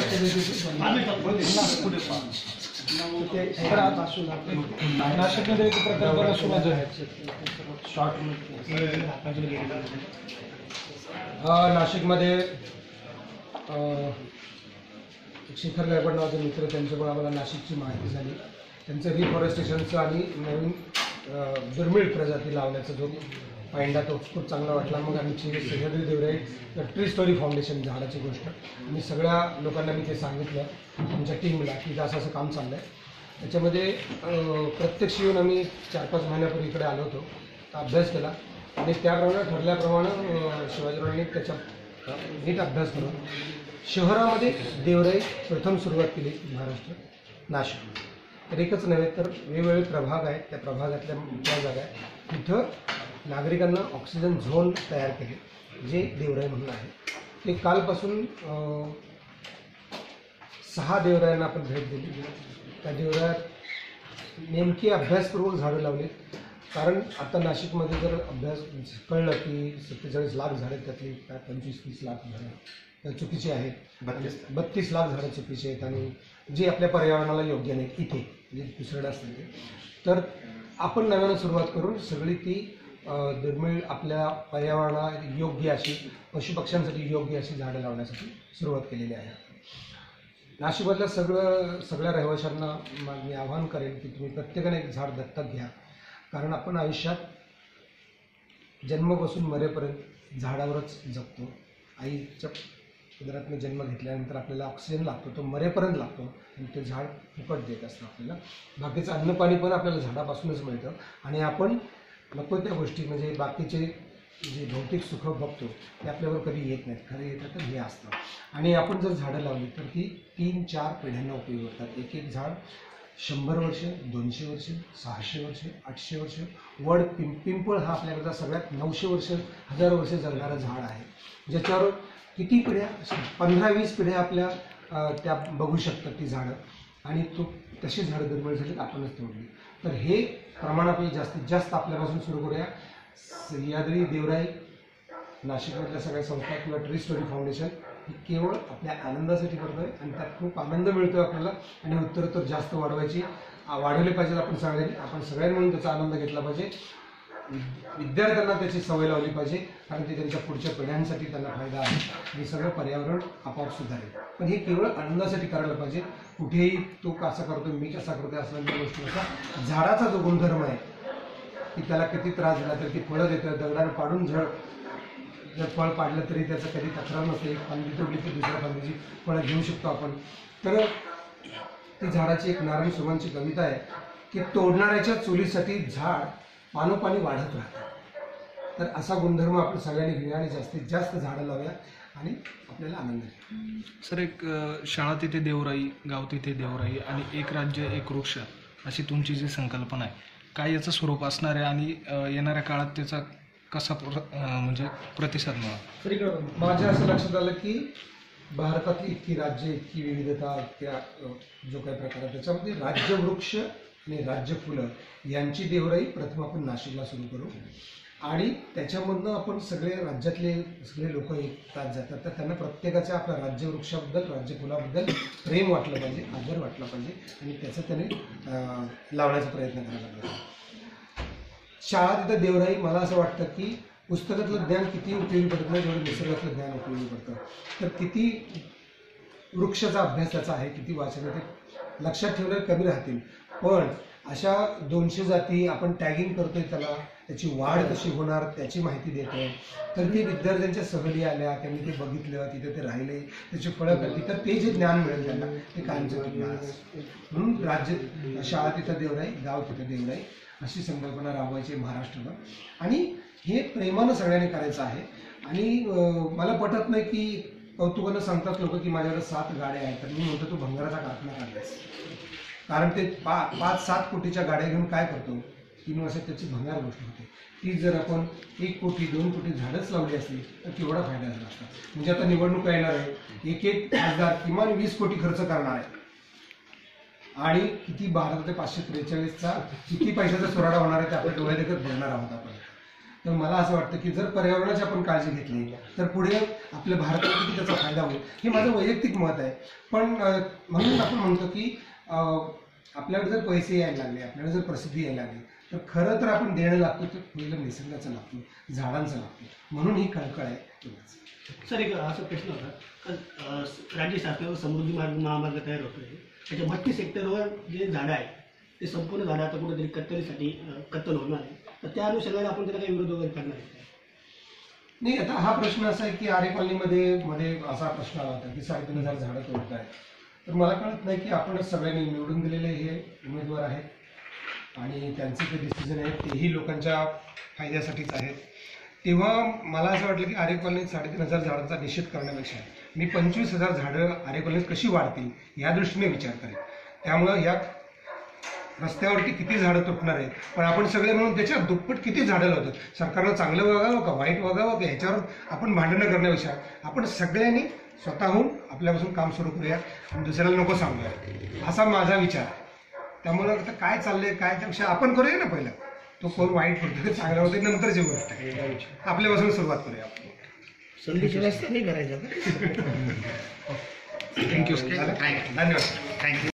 नाशिकमध्ये एक प्रकल्प सुरू आहे शॉर्ट नाशिकमध्ये शिखर गायकवाड नावाचे मित्र त्यांच्याकडून आम्हाला नाशिकची माहिती झाली. त्यांचं रिफॉरेस्टेशनचं आणि नवीन दुर्मिळ प्रजाती लावण्याचा जो पायंडा तो खूप चांगला वाटला. मग आमची Sahyadri Devrai tree story foundation झाडाची गोष्ट मी सगळ्या लोकांना मी ते सांगितलं आमच्या टीमला की असं असं काम चाललं आहे. त्याच्यामध्ये प्रत्यक्ष येऊन आम्ही 4-5 महिन्यापूर्वी इकडे आलो होतो, अभ्यास केला आणि त्याप्रमाणे ठरल्याप्रमाणे शिवाजीरावांनी त्याच्या नीट अभ्यास करून शहरामध्ये देवराई प्रथम सुरुवात केली महाराष्ट्र नाशिक. तर एकच नव्हे तर वेगवेगळे प्रभाग आहेत, त्या प्रभागातल्या ज्या जागा आहेत तिथं नागरिकांना ऑक्सिजन झोन तयार केले जे देवराई म्हणून आहे. ते कालपासून 6 देवरायांना आपण भेट दिली. त्या देवरायात नेमकी अभ्यासपूर्वक झाडं लावली. कारण आता नाशिकमध्ये जर अभ्यास कळलं की 47 लाख झाडं त्यातली काय 25-30 लाख झाडं चुकीची आहेत, 32 लाख झाडं चुकीची आहेत आणि जे आपल्या पर्यावरणाला योग्य नाहीत इथे जे दुसरीकडे असतील ते. तर आपण नव्यानं सुरुवात करून सगळी ती दुर्मिळ आपल्या पर्यावरणाला योग्य अशी पशुपक्ष्यांसाठी योग्य अशी झाडं लावण्यासाठी सुरुवात केलेली आहे. नाशिकमधल्या सगळ्या रहिवाशांना मी आवाहन करेन की तुम्ही प्रत्येकाने एक झाड दत्तक घ्या. कारण आपण आयुष्यात जन्मापासून मरेपर्यंत झाडावरच जगतो. आईच्या उदरातून जन्म घेतल्यानंतर आपल्याला ऑक्सिजन लागतो, तो मरेपर्यंत लागतो आणि ते झाड फुकट देत असतं आपल्याला. बाकीचं अन्नपाणी पण आपल्याला झाडापासूनच मिळतं आणि आपण नको त्या गोष्टी म्हणजे बाकीचे जे भौतिक सुख बघतो ते आपल्यावर कधी येत नाहीत. खरं येतं तर हे असतं. आणि आपण जर झाडं लावली तर ती 3-4 पिढ्यांना उपयोग होतात. एक एक झाड 100 वर्ष, 200 वर्ष, 600 वर्ष, 800 वर्ष. वड पिंपळ हा आपल्याकडचा सगळ्यात 900 वर्ष, 1000 वर्ष जगणारं झाड आहे, ज्याच्यावर किती पिढ्या 15-20 पिढ्या आपल्या त्या बघू शकतात ती झाडं. आणि तशी झाडं दुर्मिळ झाली आपणच तोडली. तर हे प्रमाण आपल्याला जास्तीत जास्त आपल्यापासून सुरू करूया. सह्याद्री देवराई नाशिकमधल्या सगळ्या संस्था किंवा ट्री स्टोरी फाउंडेशन ही केवळ आपल्या आनंदासाठी करतोय आणि त्यात खूप आनंद मिळतोय आपल्याला आणि उत्तरोत्तर जास्त वाढवले पाहिजे. आपण सगळ्यांनी मिळून त्याचा आनंद घेतला पाहिजे. विद्यार्थ्यांना त्याची सवय लावली पाहिजे कारण ते त्यांच्या पुढच्या पिढ्यांसाठी त्यांना फायदा आहे आणि सगळं पर्यावरण आपोआप सुधारेल. पण हे केवळ आनंदासाठी करायला पाहिजे. कुठेही तो कसा करतो मी कसा करतोय असल्या गोष्टी नसतात. झाडाचा जो गुणधर्म आहे की त्याला किती त्रास झाला तर ती फळं देतं. दगडाने पाडून जर फळ पाडलं तरी त्याचं कधी तक्रार नसते. फांदी तोडली तर दुसऱ्या फांदीची फळं घेऊ शकतो आपण. तर ती झाडाची एक नारायण सुमांची कविता आहे की तोडणाऱ्याच्या चुलीसाठी झाड पानोपानी वाढत राहतं. तर असा गुणधर्म आपण सगळ्यांनी घेऊया आणि जास्तीत जास्त झाडं लावूया आणि आपल्याला आनंद आहे. सर, एक शाळा तिथे देवराई, गाव तिथे देवराई आणि एक राज्य एक वृक्ष अशी तुमची जी संकल्पना आहे, काय याचं स्वरूप असणार आहे आणि येणाऱ्या काळात त्याचा कसा म्हणजे प्रतिसाद मिळाला? माझ्या असं लक्षात आलं की भारतातली इतकी राज्य, इतकी विविधता, इतक्या जो काही प्रकार आहे त्याच्यामध्ये राज्य वृक्ष आणि राज्य फुलं यांची देवराई प्रथम आपण नाशिकला सुरू करू आणि त्याच्यामधनं आपण सगळे राज्यातले सगळे लोक येतात जातात. तर त्यांना प्रत्येकाच्या आपल्या राज्यवृक्षाबद्दल राज्य फुलाबद्दल प्रेम वाटलं पाहिजे, आदर वाटला पाहिजे आणि त्याचा त्याने लावण्याचा प्रयत्न करायला पाहिजे. शाळा तिथं देवराई मला असं वाटतं की पुस्तकातलं ज्ञान किती उपयोगी पडत नाही जेवढं निसर्गातलं ज्ञान उपयोगी पडतं. तर किती वृक्षाचा अभ्यास त्याचा आहे, किती वाचन ते लक्षात ठेवलं कमी राहतील. पण अशा 200 जाती आपण टॅगिंग करतोय, त्याची वाढ कशी होणार त्याची माहिती देतोय. तर ती विद्यार्थ्यांच्या सहली आल्या, त्यांनी ते बघितलं, तिथे ते राहिले, त्याची फळं करते, तर ते जे ज्ञान मिळेल त्यांना ते कायमचं ज्ञान. म्हणून राज्य शाळा तिथं देवराई, गाव तिथं देवराई अशी संकल्पना राबवायची महाराष्ट्राला आणि हे प्रेमानं सगळ्यांनी करायचं आहे. आणि मला पटत नाही की कौतुकानं सांगतात लोक की माझ्याकडे 7 गाड्या आहेत. तर मी म्हणतो तू भंगाराचा कारखाना काढलास. कारण ते 5-7 कोटीच्या गाड्या घेऊन काय करतो, 3 वर्षात त्याची भंगार गोष्ट होते. ती जर आपण 1 कोटी 2 कोटी झाडंच लावली असली तर केवढा फायदा झाला असता. म्हणजे आता निवडणूक येणार आहे, एक खासदार किमान 20 कोटी खर्च करणार आहे आणि किती 12 ते 543चा किती पैशाचा चुराडा होणार आहे ते आपल्या डोळ्यादेखत बघणार आहोत आपण. तर मला असं वाटतं की जर पर्यावरणाची आपण काळजी घेतली तर पुढे आपल्या भारताला किती त्याचा फायदा होईल, हे माझं वैयक्तिक मत आहे. पण म्हणून आपण म्हणतो की आपल्याकडे जर पैसे यायला लागले, आपल्याला जर प्रसिद्धी यायला लागली, तर खरं तर आपण देणं लागतो तर पहिलं निसर्गाचं लागतो, झाडांचं लागतो. म्हणून ही कळकळ आहे. सर, एक असा प्रश्न होता का राज्य शासनावर समृद्धी महामार्ग तयार होतोय, त्याच्या 32 हेक्टरवर जे झाडं आहेत ते संपूर्ण झाडं आता कुठेतरी कत्तलीसाठी कत्तल होणार आहे, तर त्या अनुषंगाने आपण त्याला काही विरोध वगैरे करणार आहे का? नाही, आता हा प्रश्न असा आहे की आरे कॉलनीमध्ये असा प्रश्न आला होता की 3,500 झाडं तोडत आहेत. तर मला कळत नाही की आपणच सगळ्यांनी निवडून दिलेले हे उमेदवार आहेत आणि त्यांचे जे डिसिजन आहेत तेही लोकांच्या फायद्यासाठीच आहेत. तेव्हा मला असं वाटलं की आरे कॉलनीत 3,500 झाडांचा निषेध करण्यापेक्षा मी 25,000 झाडं आरे कॉलनीत कशी वाढतील या दृष्टीने विचार करेन. त्यामुळं या रस्त्यावरती किती झाडं तुटणार आहेत, पण आपण सगळे म्हणून त्याच्या दुप्पट किती झाडं लावतो. सरकारनं चांगलं वागावं का वाईट वागावं का ह्याच्यावर आपण भांडणं करण्यापेक्षा आपण सगळ्यांनी स्वतःहून आपल्यापासून काम सुरू करूया आणि दुसऱ्याला नको सांगूया, असा माझा विचार आहे. त्यामुळं आता काय चाललंय काय त्यापेक्षा आपण करूया ना पहिलं, तो कोण वाईट करतो चांगलं होते नंतरची गोष्ट आहे, आपल्यापासून सुरुवात करूया आपण. संधीची व्यवस्था नाही करायचं. थँक्यू. धन्यवाद. थँक्यू.